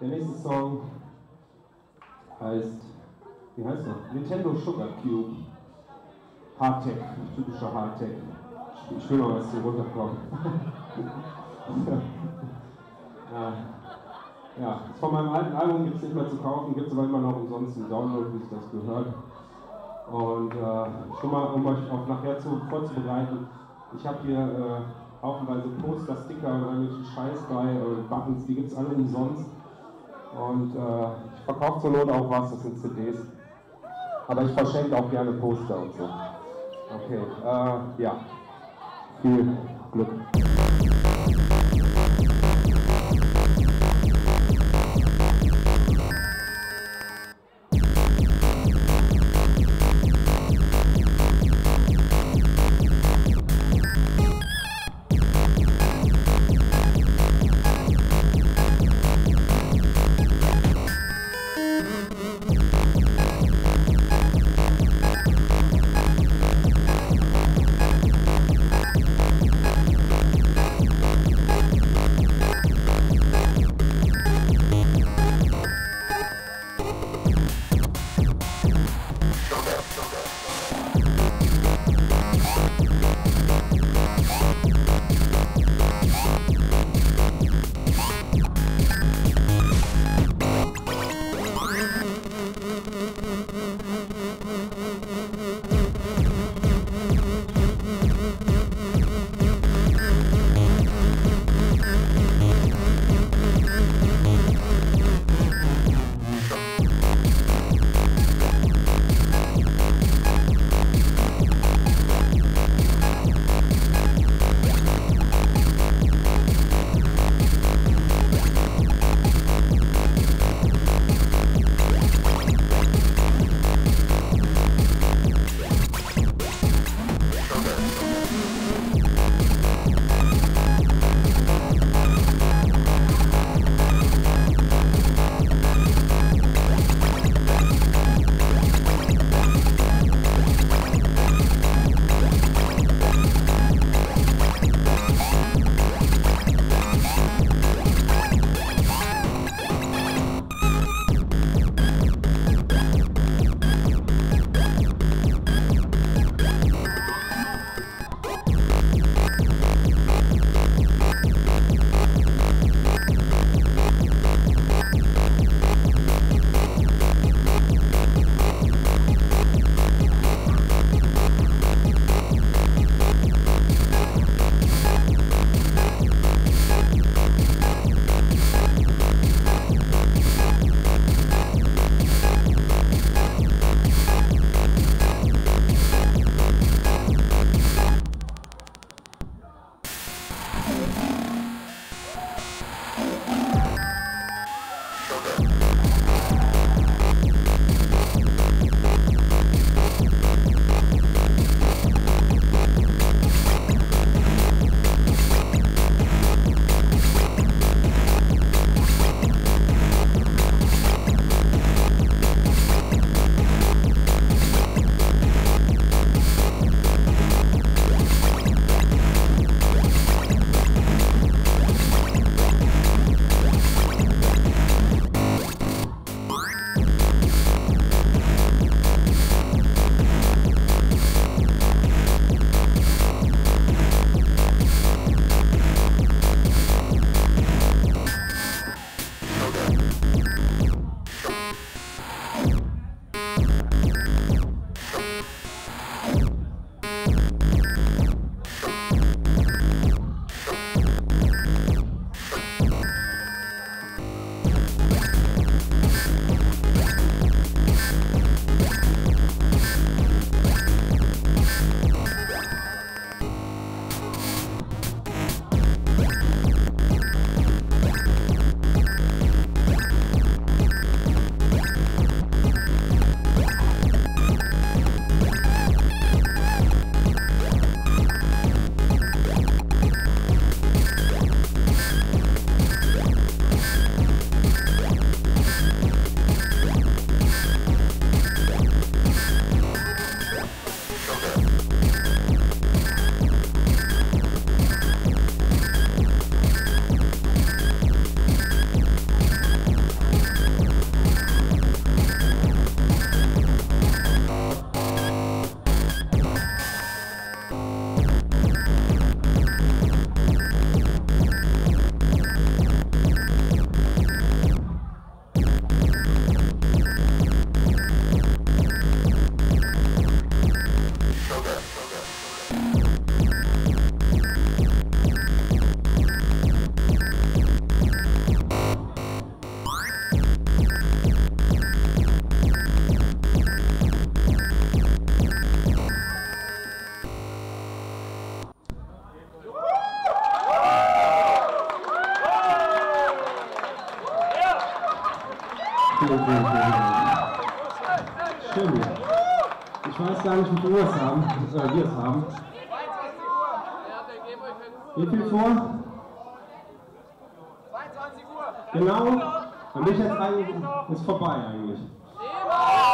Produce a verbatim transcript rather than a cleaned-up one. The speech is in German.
Der nächste Song heißt, wie heißt er? Nintendo Sugar Cube. Hardtech, typischer Hardtech. Ich will mal was hier runterkommen. ja. ja, von meinem alten Album gibt es nicht mehr zu kaufen, gibt es aber immer noch umsonst einen Download, wie sich das gehört. Und äh, schon mal, um euch auch nachher zu, vorzubereiten, ich habe hier äh, haufenweise Poster, Sticker und irgendwelchen Scheiß bei, äh, Buttons, die gibt es alle umsonst. Und äh, ich verkaufe zur Not auch was, das sind C Ds. Aber ich verschenke auch gerne Poster und so. Okay, äh, ja. Viel Glück. Vielen, vielen, vielen Dank. Schön. Ich weiß gar nicht, wie viel Uhr es haben, äh, wir es haben. Wie viel vor? zweiundzwanzig Uhr. Genau. Und ich jetzt eigentlich, ist vorbei eigentlich.